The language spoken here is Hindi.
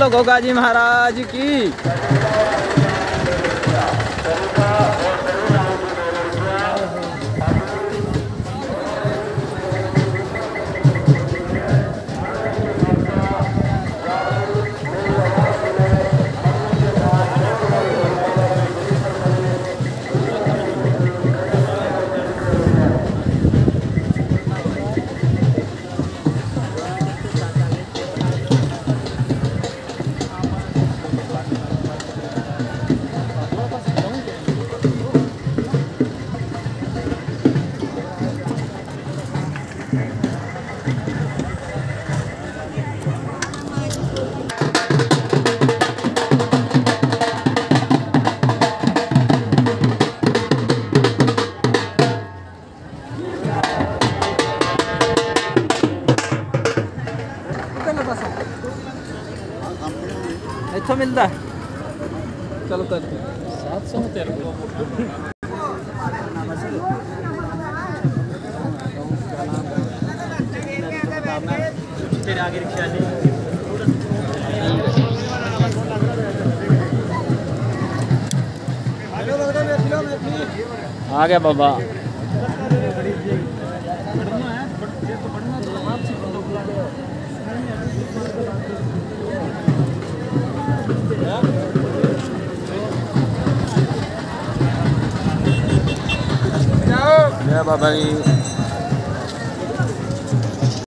बोलो गोगा जी महाराज की। इतना मिलता है। चलो कर 700 में तेरे को तेरे आगे रिक्शा नहीं आ गया बाबा। बाबा जी